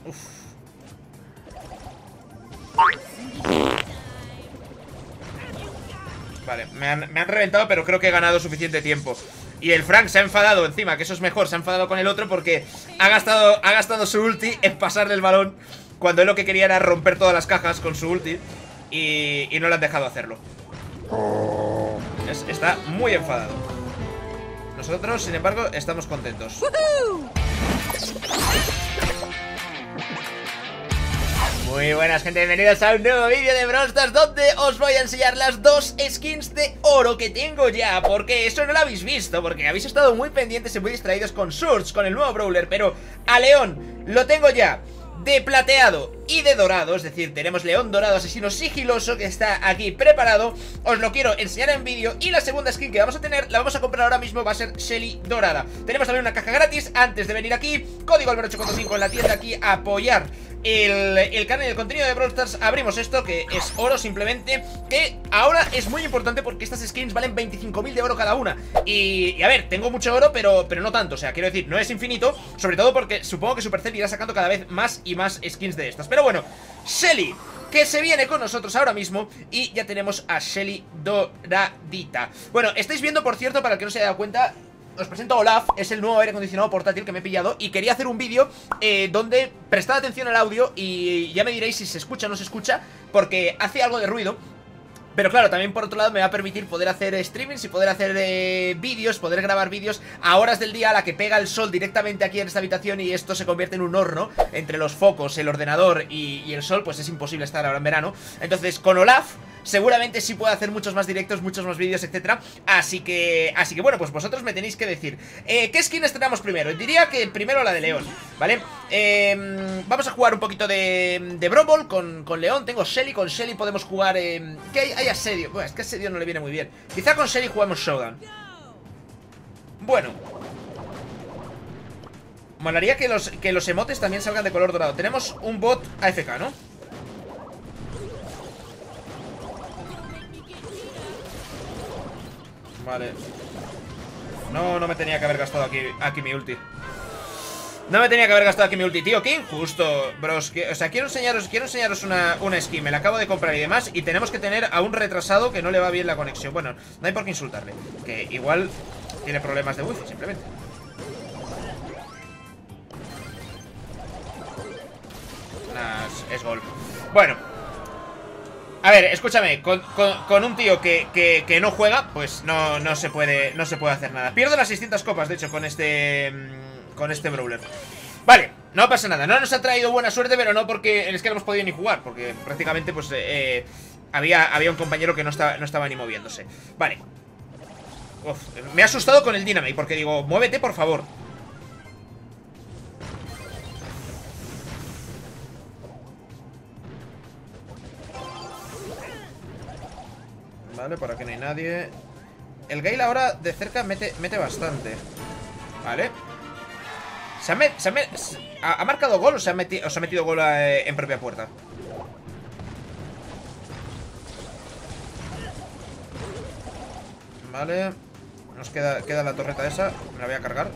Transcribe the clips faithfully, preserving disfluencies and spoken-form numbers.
Uf. Vale, me han, me han reventado, pero creo que he ganado suficiente tiempo. Y el Frank se ha enfadado encima, que eso es mejor. Se ha enfadado con el otro porque ha gastado, ha gastado su ulti en pasarle el balón, cuando él lo que quería era romper todas las cajas con su ulti. Y, y no le han dejado hacerlo. Es, está muy enfadado. Nosotros, sin embargo, estamos contentos. Muy buenas, gente, bienvenidos a un nuevo vídeo de Brawl Stars, donde os voy a enseñar las dos skins de oro que tengo ya. Porque eso no lo habéis visto, porque habéis estado muy pendientes y muy distraídos con Surge, con el nuevo Brawler. Pero a León lo tengo ya de plateado y de dorado, es decir, tenemos León dorado asesino sigiloso que está aquí preparado. Os lo quiero enseñar en vídeo. Y la segunda skin que vamos a tener, la vamos a comprar ahora mismo, va a ser Shelly dorada. Tenemos también una caja gratis antes de venir aquí. Código Álvaro ocho cuatro cinco en la tienda, aquí a apoyar el, el canal y el contenido de Brawl Stars. Abrimos esto, que es oro simplemente, que ahora es muy importante porque estas skins valen veinticinco mil de oro cada una. Y, y a ver, tengo mucho oro, pero, pero no tanto, o sea, quiero decir, no es infinito. Sobre todo porque supongo que Supercell irá sacando cada vez más y más skins de estas. Pero bueno, Shelly, que se viene con nosotros ahora mismo. Y ya tenemos a Shelly doradita. Bueno, estáis viendo, por cierto, para el que no se haya dado cuenta, os presento a Olaf, es el nuevo aire acondicionado portátil que me he pillado. Y quería hacer un vídeo eh, donde prestad atención al audio y ya me diréis si se escucha o no se escucha, porque hace algo de ruido. Pero claro, también por otro lado me va a permitir poder hacer streamings y poder hacer eh, vídeos, poder grabar vídeos a horas del día a la que pega el sol directamente aquí en esta habitación y esto se convierte en un horno entre los focos, el ordenador y, y el sol. Pues es imposible estar ahora en verano. Entonces con Olaf seguramente sí puedo hacer muchos más directos, muchos más vídeos, etcétera. Así que, así que bueno, pues vosotros me tenéis que decir eh, ¿qué skin estrenamos primero? Diría que primero la de León, ¿vale? Eh, vamos a jugar un poquito de, de Brawl Ball con, con León. Tengo Shelly, con Shelly podemos jugar eh, ¿qué hay? Hay asedio, bueno, es que asedio no le viene muy bien. Quizá con Shelly jugamos Showdown. Bueno, molaría que los, que los emotes también salgan de color dorado. Tenemos un bot A F K, ¿no? Vale. No, no me tenía que haber gastado aquí, aquí mi ulti. No me tenía que haber gastado aquí mi ulti, tío, qué injusto, bros. Que, o sea, quiero enseñaros, quiero enseñaros una, una skin, me la acabo de comprar y demás. Y tenemos que tener a un retrasado que no le va bien la conexión. Bueno, no hay por qué insultarle, que igual tiene problemas de wifi, simplemente. Nah, es, es gol. Bueno, a ver, escúchame, con, con, con un tío que, que, que no juega, pues no, no se puede, no se puede hacer nada. Pierdo las seiscientas copas, de hecho, con este... con este Brawler. Vale, no pasa nada. No nos ha traído buena suerte, pero no porque es que no hemos podido ni jugar, porque prácticamente pues eh, había, había un compañero que no estaba, no estaba ni moviéndose. Vale. Uf, me ha asustado con el Dynamite, porque digo, muévete por favor. Vale, por aquí no hay nadie. El Gale ahora de cerca mete, mete bastante. Vale. ¿Se ha, met, se ha, met, ha, ¿Ha marcado gol o se ha, meti, o se ha metido gol a, eh, en propia puerta? Vale. Nos queda, queda la torreta esa. Me la voy a cargar.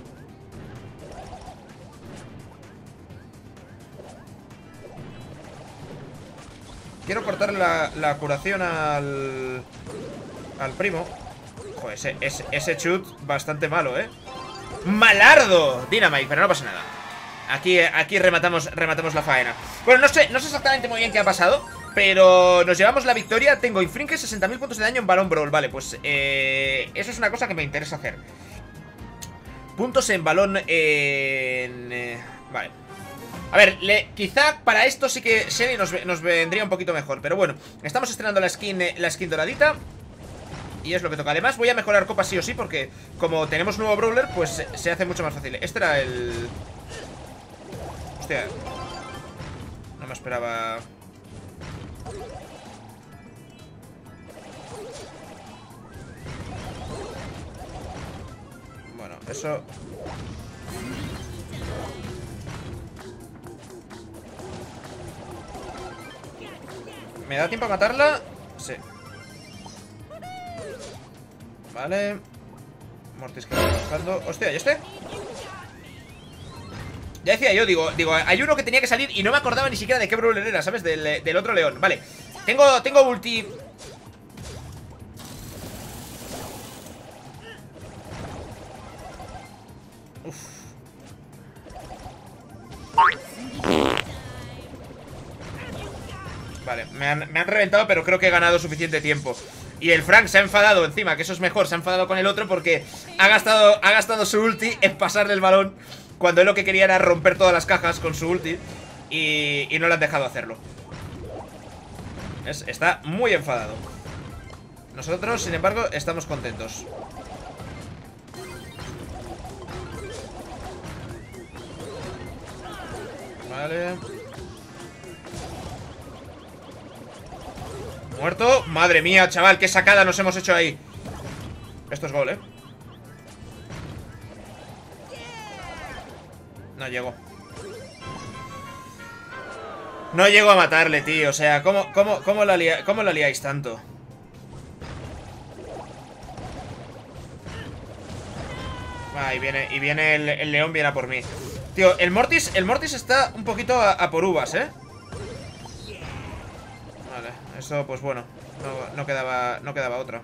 Quiero cortar la, la curación al... al primo. Joder, ese, ese, ese chut bastante malo, ¿eh? ¡Malardo! Dynamite, pero no pasa nada. Aquí, aquí rematamos, rematamos la faena. Bueno, no sé, no sé exactamente muy bien qué ha pasado, pero nos llevamos la victoria. Tengo infringe sesenta mil puntos de daño en balón brawl. Vale, pues eh, eso es una cosa que me interesa hacer. Puntos en balón en... Eh, vale. A ver, le, quizá para esto sí que Shelly nos, nos vendría un poquito mejor. Pero bueno, estamos estrenando la skin, la skin doradita. Y es lo que toca. Además voy a mejorar copas sí o sí, porque como tenemos nuevo Brawler, pues se, se hace mucho más fácil. Este era el... Hostia. No me esperaba... Bueno, eso... ¿Me da tiempo a matarla? Sí. Vale. Mortis que va buscando. Hostia, ¿y este? Ya decía yo, digo, digo, hay uno que tenía que salir y no me acordaba ni siquiera de qué brawler era, ¿sabes? Del, del otro león. Vale, tengo, tengo ulti. Uf. Vale, me han, me han reventado, pero creo que he ganado suficiente tiempo. Y el Frank se ha enfadado encima, que eso es mejor. Se ha enfadado con el otro porque ha gastado, ha gastado su ulti en pasarle el balón, cuando él lo que quería era romper todas las cajas con su ulti. Y, y no le han dejado hacerlo. Es, está muy enfadado. Nosotros, sin embargo, estamos contentos. Vale. Muerto. Madre mía, chaval, qué sacada nos hemos hecho ahí. Esto es gol, ¿eh? No llego. No llego a matarle, tío. O sea, ¿cómo, cómo, cómo, la, lia, cómo la liáis tanto? Ah, y viene, y viene el, el león, viene a por mí. Tío, el Mortis, el Mortis está un poquito a, a por uvas, ¿eh? Vale, eso pues bueno. No, no quedaba, no quedaba otra.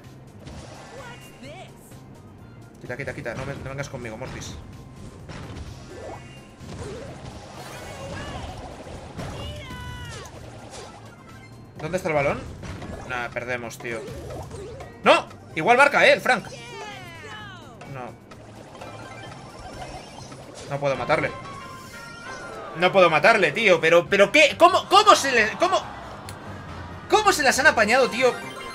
Quita, quita, quita. No, me, no vengas conmigo, Mortis. ¿Dónde está el balón? Nah, perdemos, tío. ¡No! Igual marca, ¿eh? El Frank. No. No puedo matarle. No puedo matarle, tío. Pero, pero ¿qué? ¿Cómo, cómo se le... ¿Cómo? ¿Cómo se las han apañado, tío?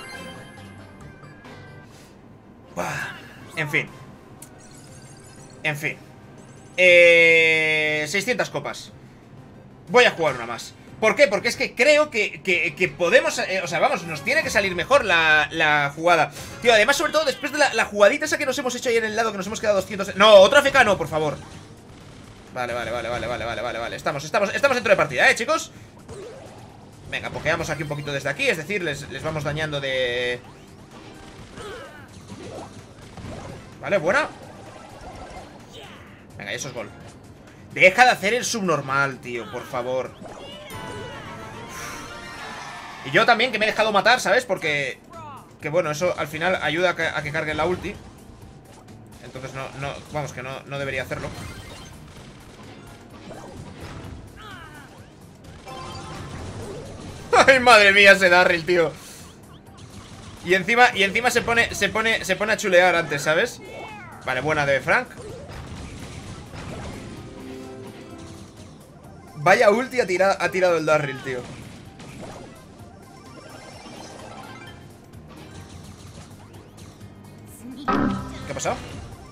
Buah. En fin. En fin. Eh... seiscientas copas. Voy a jugar una más. ¿Por qué? Porque es que creo que, que, que podemos... Eh, o sea, vamos, nos tiene que salir mejor la, la jugada. Tío, además, sobre todo después de la, la jugadita esa que nos hemos hecho ahí en el lado, que nos hemos quedado doscientos... No, otra F K no, por favor. Vale, vale, vale, vale, vale, vale, vale, vale. Estamos, estamos, estamos dentro de partida, ¿eh, chicos? Venga, pokeamos aquí un poquito desde aquí. Es decir, les, les vamos dañando de... Vale, buena. Venga, eso es gol. Deja de hacer el subnormal, tío, por favor. Y yo también, que me he dejado matar, ¿sabes? Porque... Que bueno, eso al final ayuda a que, a que cargue la ulti. Entonces no, no, vamos, que no, no debería hacerlo. Ay, madre mía, ese Darryl, tío. Y encima, y encima se pone, se pone, se pone a chulear antes, ¿sabes? Vale, buena de Frank. Vaya ulti ha, tira, ha tirado el Darryl, tío. ¿Qué ha pasado?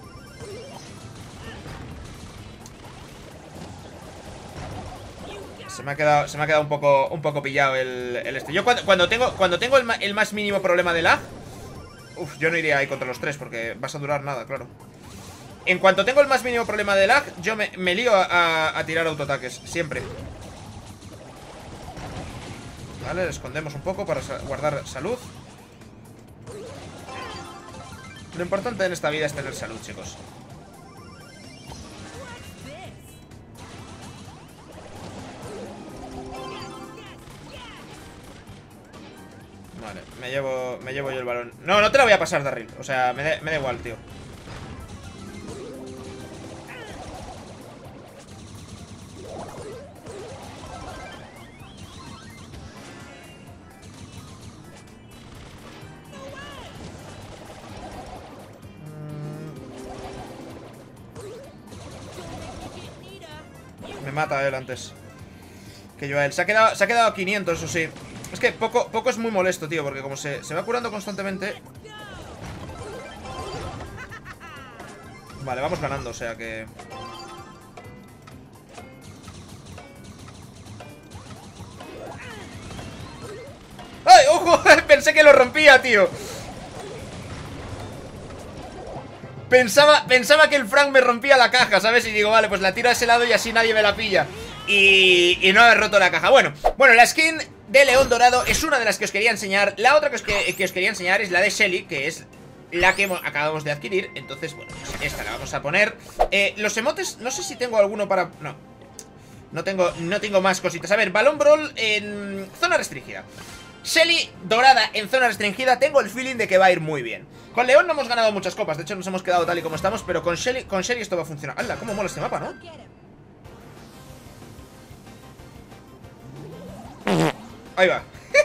Se me ha quedado, se me ha quedado un poco, un poco pillado el, el este. Yo cuando, cuando tengo, cuando tengo el, el más mínimo problema de lag, uf, yo no iría ahí contra los tres porque vas a durar nada, claro. En cuanto tengo el más mínimo problema de lag, yo me, me lío a, a, a tirar autoataques, siempre. Vale, le escondemos un poco para guardar salud. Lo importante en esta vida es tener salud, chicos. Vale, me llevo, me llevo yo el balón. No, no te la voy a pasar, Darryl. O sea, me, de, me da igual, tío. Me mata él antes que yo a él. Se ha quedado, se ha quedado a quinientos, eso sí. Es que poco, poco es muy molesto, tío, porque como se, se va curando constantemente. Vale, vamos ganando, o sea que... ¡Ay, ojo! Pensé que lo rompía, tío. Pensaba, pensaba que el Frank me rompía la caja, ¿sabes? Y digo, vale, pues la tiro a ese lado y así nadie me la pilla. Y, y no he roto la caja. Bueno, bueno, la skin de León Dorado es una de las que os quería enseñar. La otra que os, que, que os quería enseñar es la de Shelly, que es la que hemos, acabamos de adquirir. Entonces, bueno, pues esta la vamos a poner. eh, Los emotes, no sé si tengo alguno para... No, No tengo, no tengo más cositas. A ver, Balón Brawl en zona restringida. Shelly dorada en zona restringida. Tengo el feeling de que va a ir muy bien. Con León no hemos ganado muchas copas. De hecho nos hemos quedado tal y como estamos. Pero con Shelly, con Shelly esto va a funcionar. ¡Hala! Cómo mola este mapa, ¿no? Ahí va.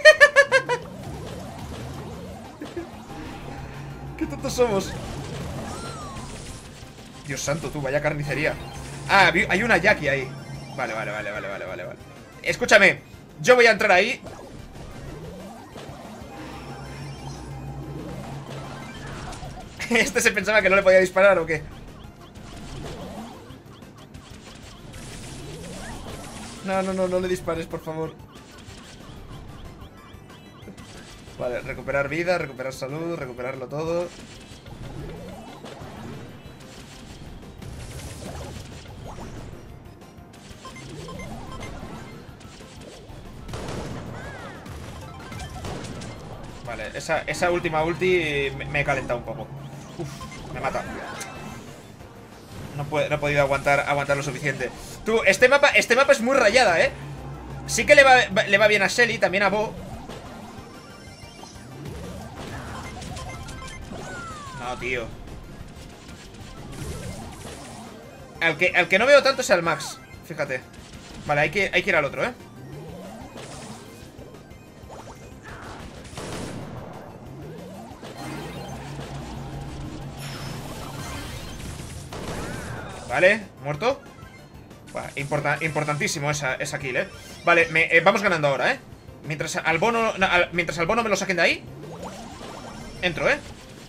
Qué tontos somos. Dios santo, tú, vaya carnicería. Ah, hay una Jackie ahí. Vale, vale, vale, vale, vale, vale, vale. Escúchame, yo voy a entrar ahí. Este se pensaba que no le podía disparar o qué. No, no, no, no le dispares, por favor. Vale, recuperar vida, recuperar salud, recuperarlo todo. Vale, esa, esa última ulti me, me he calentado un poco. Uf, me mata. No, puede, no he podido aguantar, aguantar lo suficiente. Tú, este mapa, este mapa es muy rayada, ¿eh? Sí que le va, le va bien a Shelly, también a Bo. No, tío. Al que, al que no veo tanto es al Max. Fíjate. Vale, hay que, hay que ir al otro, ¿eh? Vale, muerto. Bueno, importa, importantísimo esa, esa kill, ¿eh? Vale, me, eh, vamos ganando ahora, ¿eh? Mientras al bono no, al, Mientras al bono me lo saquen de ahí. Entro, ¿eh?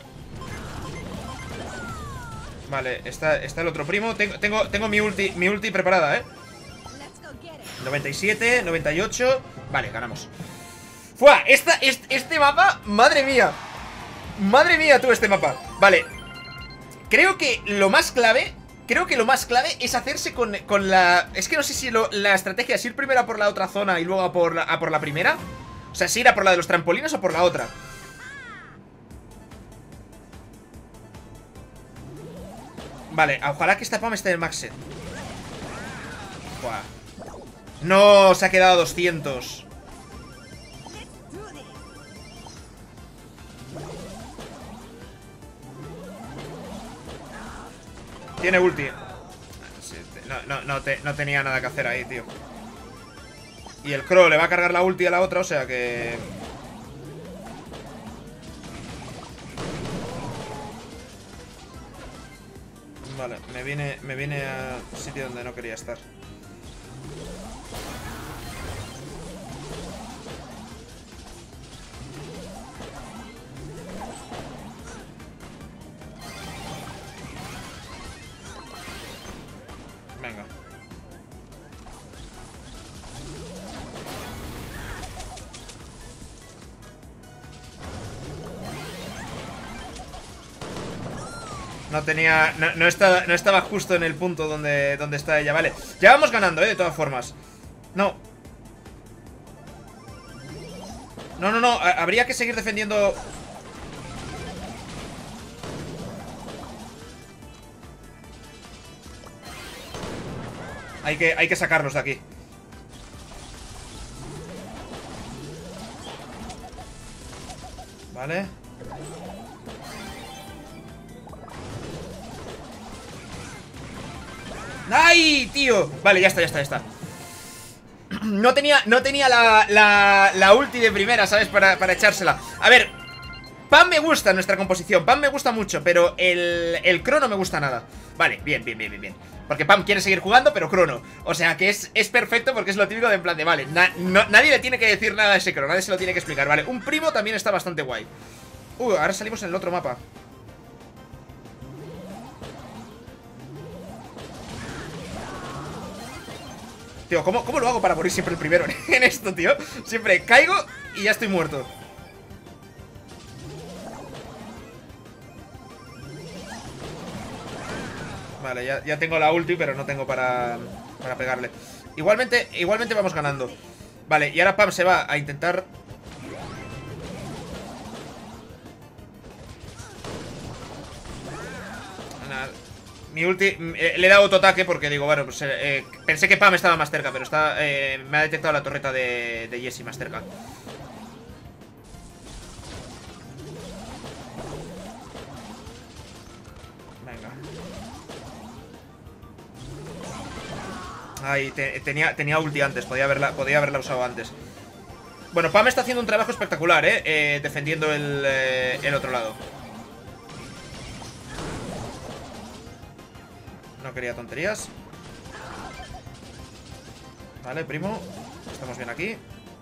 Vale, está, está el otro primo. Tengo, tengo, tengo mi ulti, mi ulti preparada, ¿eh? noventa y siete, noventa y ocho. Vale, ganamos. ¡Fua! Esta, este, este mapa, madre mía. Madre mía, tú, este mapa. Vale. Creo que lo más clave Creo que lo más clave es hacerse con, con la... Es que no sé si lo, la estrategia es ir primero a por la otra zona y luego a por la, a por la primera. O sea, si ir a por la de los trampolines o por la otra. Vale, ojalá que esta Pam esté en el max set. Buah. No, se ha quedado a doscientos. Tiene ulti. No, no, no, te, no tenía nada que hacer ahí, tío. Y el Crow le va a cargar la ulti a la otra, o sea que... Vale, me viene, me viene a sitio donde no quería estar. Venga. No tenía... No, no, estaba, no estaba justo en el punto donde, donde está ella. Vale, ya vamos ganando, eh, de todas formas. No. No, no, no, habría que seguir defendiendo... Hay que, hay que sacarlos de aquí. Vale. ¡Ay, tío! Vale, ya está, ya está, ya está. No tenía, no tenía la, la, la ulti de primera, ¿sabes? Para, para echársela. A ver, Pam me gusta nuestra composición, Pam me gusta mucho, pero el, el Crow no me gusta nada. Vale, bien, bien, bien, bien, bien. Porque Pam quiere seguir jugando, pero Crow no. O sea que es, es perfecto porque es lo típico de en plan de, vale, na, no, nadie le tiene que decir nada a ese Crow, nadie se lo tiene que explicar. Vale, un primo también está bastante guay. Uy, ahora salimos en el otro mapa. Tío, ¿cómo, ¿cómo lo hago para morir siempre el primero en esto, tío? Siempre caigo y ya estoy muerto. Vale, ya, ya tengo la ulti, pero no tengo para, para pegarle. Igualmente, igualmente vamos ganando. Vale, y ahora Pam se va a intentar... Nada, Mi ulti, eh, le he dado autoataque porque digo, bueno, pues eh, pensé que Pam estaba más cerca, pero está eh, me ha detectado la torreta de, de Jessie más cerca. Venga. Ay, te, tenía, tenía ulti antes, podía haberla, podía haberla usado antes. Bueno, Pam está haciendo un trabajo espectacular, eh, eh defendiendo el, eh, el otro lado. No quería tonterías. Vale, primo. Estamos bien aquí.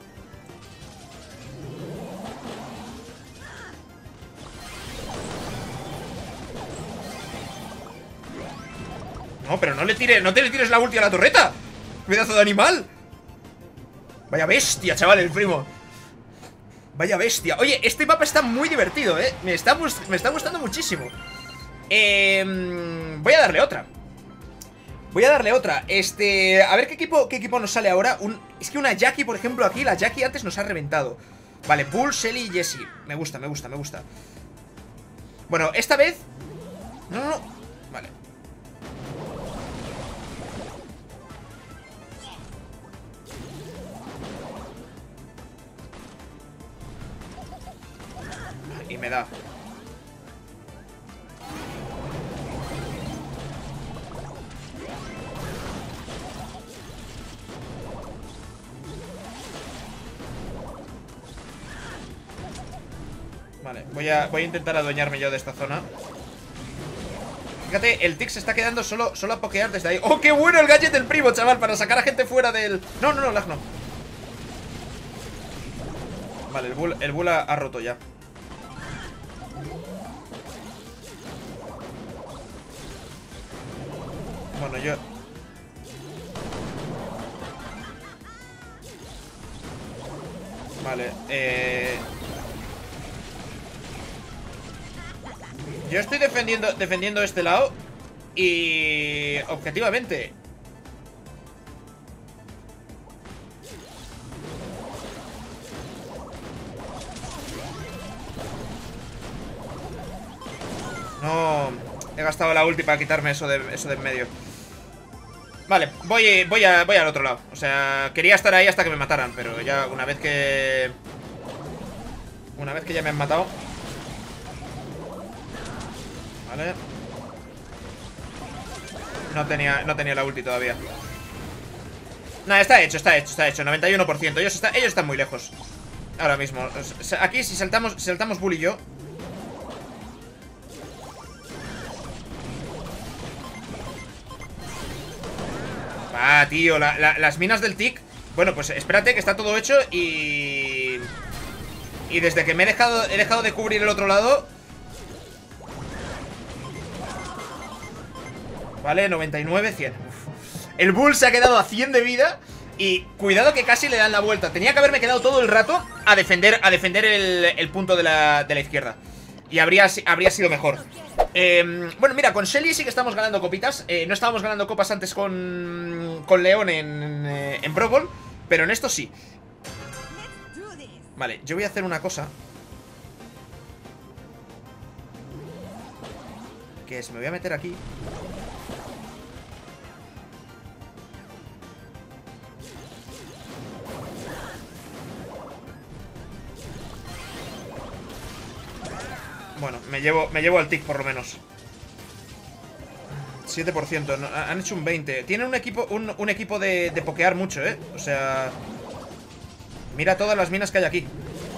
No, pero no le tires, no te le tires la ulti a la torreta. Pedazo de animal. Vaya bestia, chaval, el primo. Vaya bestia. Oye, este mapa está muy divertido, eh. Me está, me está gustando muchísimo. eh, Voy a darle otra. Voy a darle otra. Este, a ver qué equipo, qué equipo nos sale ahora. Un, es que una Jackie, por ejemplo, aquí, la Jackie antes nos ha reventado. Vale, Bull, Shelly y Jessie. Me gusta, me gusta, me gusta. Bueno, esta vez. No, no, no. Vale. Y me da. Vale, voy a, voy a intentar adueñarme yo de esta zona. Fíjate, el tick se está quedando solo, solo a pokear desde ahí. ¡Oh, qué bueno el gadget del primo, chaval! Para sacar a gente fuera del... No, no, no, lag no. Vale, el bull, el bull ha, ha roto ya. Bueno, yo... Vale, eh... yo estoy defendiendo, defendiendo este lado. Y... objetivamente... No... He gastado la ulti para quitarme eso de, eso de en medio. Vale, voy, voy, a, voy al otro lado. O sea, quería estar ahí hasta que me mataran, pero ya una vez que... Una vez que ya me han matado... Vale. No tenía, no tenía la ulti todavía. Nah, está hecho, está hecho, está hecho, noventa y uno por ciento. Ellos, está, ellos están muy lejos ahora mismo. Aquí si saltamos, si saltamos Bull y yo... Ah, tío, la, la, las minas del tick. Bueno, pues espérate que está todo hecho y... Y desde que me he dejado, he dejado de cubrir el otro lado... Vale, noventa y nueve, cien. Uf. El Bull se ha quedado a cien de vida. Y cuidado que casi le dan la vuelta. Tenía que haberme quedado todo el rato a defender, a defender el, el punto de la, de la izquierda. Y habría, habría sido mejor. eh, Bueno, mira, con Shelly sí que estamos ganando copitas. eh, No estábamos ganando copas antes con, con León en, en Pro Bowl, pero en esto sí. Vale, yo voy a hacer una cosa. Que es, me voy a meter aquí. Bueno, me llevo, me llevo al tick por lo menos. siete por ciento, no, han hecho un veinte. Tienen un equipo, un, un equipo de, de pokear mucho, eh. O sea, mira todas las minas que hay aquí.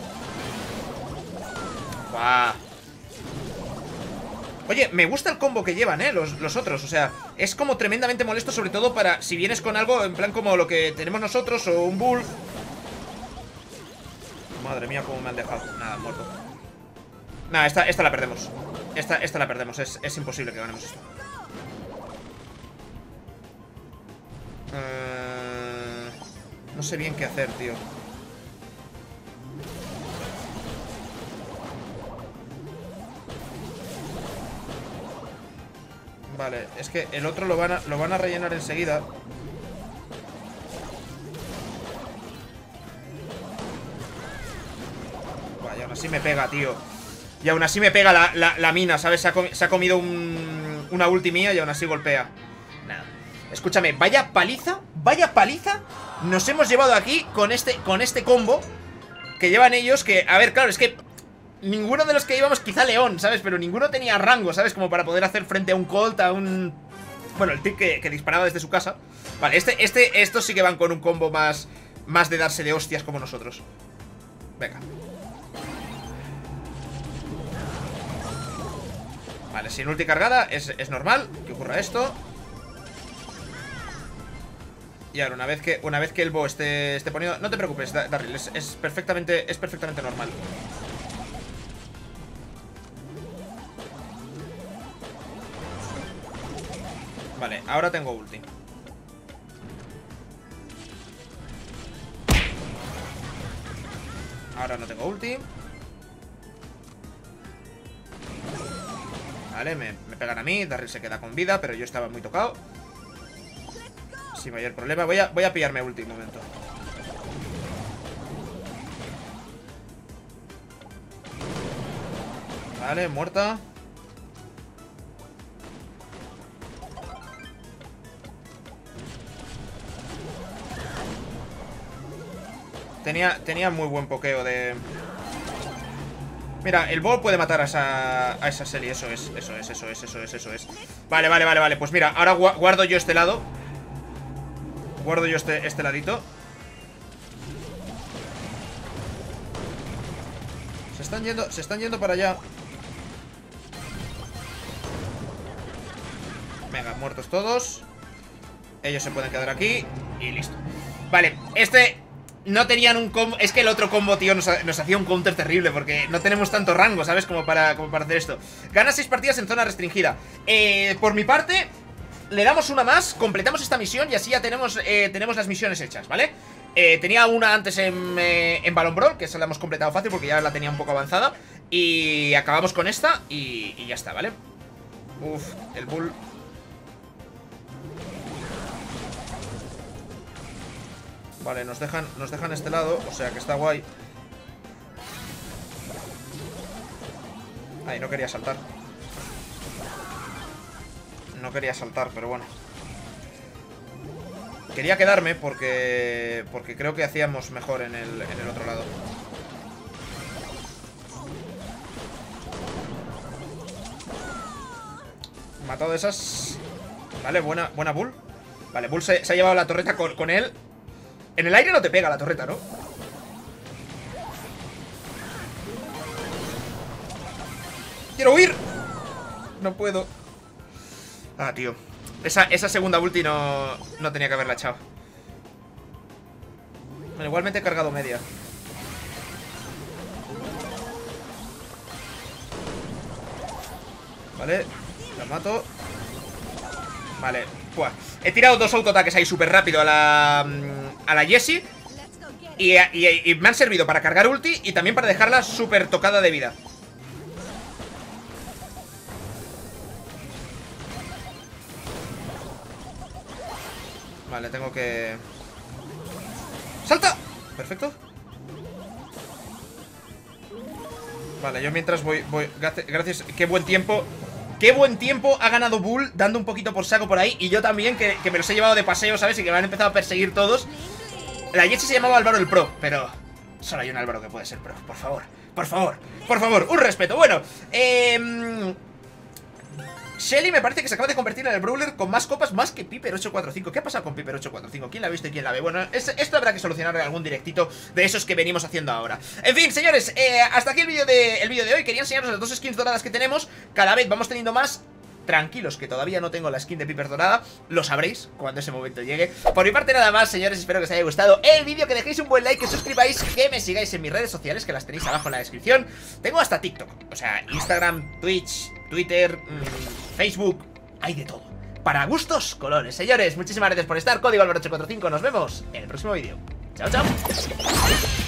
¡Guau! Oye, me gusta el combo que llevan, eh, los, los otros. O sea, es como tremendamente molesto, sobre todo para si vienes con algo en plan como lo que tenemos nosotros o un bull. Madre mía, cómo me han dejado. Nada, muerto. Nada, esta, esta la perdemos. Esta, esta la perdemos, es, es imposible que ganemos esto. uh, No sé bien qué hacer, tío. Vale, es que el otro lo van a, lo van a rellenar enseguida. Vaya, aún así me pega, tío. Y aún así me pega la, la, la mina, ¿sabes? Se ha, com se ha comido un, una ulti mía y aún así golpea. Nada. Escúchame, vaya paliza, vaya paliza nos hemos llevado aquí con este, con este combo que llevan ellos. Que, a ver, claro, es que ninguno de los que íbamos, quizá León, ¿sabes? Pero ninguno tenía rango, ¿sabes? Como para poder hacer frente a un Colt, a un... Bueno, el tío que, que disparaba desde su casa. Vale, este, este, estos sí que van con un combo más, más de darse de hostias como nosotros. Venga. Vale, sin ulti cargada es, es normal que ocurra esto. Y ahora, una vez que, una vez que el Bo esté, esté poniendo... No te preocupes, Darryl, es, es perfectamente, es perfectamente normal. Vale, ahora tengo ulti. Ahora no tengo ulti. Vale, me, me pegan a mí, Darryl se queda con vida, pero yo estaba muy tocado. Sin mayor problema. Voy a, voy a pillarme ulti un momento. Vale, muerta. Tenía, tenía muy buen pokeo de... Mira, el Bo puede matar a esa, a esa Selly. Eso es, eso es, eso es, eso es, eso es. Vale, vale, vale, vale. Pues mira, ahora guardo yo este lado. Guardo yo este, este ladito. Se están yendo, se están yendo para allá. Venga, muertos todos. Ellos se pueden quedar aquí. Y listo. Vale, este... No tenían un combo... Es que el otro combo, tío, nos, nos hacía un counter terrible. Porque no tenemos tanto rango, ¿sabes? Como para, como para hacer esto. Gana seis partidas en zona restringida. eh, Por mi parte, le damos una más, completamos esta misión y así ya tenemos, eh, tenemos las misiones hechas, ¿vale? Eh, tenía una antes en, eh, en Balon Brawl, que esa la hemos completado fácil porque ya la tenía un poco avanzada. Y acabamos con esta y, y ya está, ¿vale? Uf, el Bull... Vale, nos dejan, nos dejan este lado, o sea que está guay. Ay, no quería saltar. No quería saltar, pero bueno. Quería quedarme porque porque creo que hacíamos mejor en el, en el otro lado. Matado de esas. Vale, buena, buena Bull. Vale, Bull se, se ha llevado la torreta con, con él. En el aire no te pega la torreta, ¿no? ¡Quiero huir! No puedo. Ah, tío. Esa, esa segunda ulti no, no tenía que haberla echado. Bueno, igualmente he cargado media. Vale, la mato. Vale, Buah. He tirado dos autoataques ahí súper rápido a la A la Jessie y, y, y me han servido para cargar ulti y también para dejarla súper tocada de vida. Vale, tengo que... ¡Salta! Perfecto. Vale, yo mientras voy, voy... Gracias, qué buen tiempo. Qué buen tiempo ha ganado Bull, dando un poquito por saco por ahí. Y yo también, que, que me los he llevado de paseo, ¿sabes? Y que me han empezado a perseguir todos. La Jessie se llamaba Álvaro el Pro, pero solo hay un Álvaro que puede ser pro. Por favor, por favor, por favor, un respeto. Bueno, eh... Shelly me parece que se acaba de convertir en el brawler con más copas, más que Piper ocho cuatro cinco. ¿Qué ha pasado con Piper ocho cuatro cinco? ¿Quién la ha visto y quién la ve? Bueno, es, esto habrá que solucionar en algún directito de esos que venimos haciendo ahora. En fin, señores, eh, hasta aquí el vídeo de, el vídeo de hoy. Quería enseñaros las dos skins doradas que tenemos. Cada vez vamos teniendo más. Tranquilos, que todavía no tengo la skin de Piper dorada. Lo sabréis cuando ese momento llegue. Por mi parte nada más, señores, espero que os haya gustado el vídeo, que dejéis un buen like, que suscribáis, que me sigáis en mis redes sociales, que las tenéis abajo en la descripción. Tengo hasta TikTok, o sea, Instagram, Twitch, Twitter, mmm, Facebook. Hay de todo, para gustos, colores. Señores, muchísimas gracias por estar. Código Álvaro ocho cuatro cinco, nos vemos en el próximo vídeo. Chao, chao.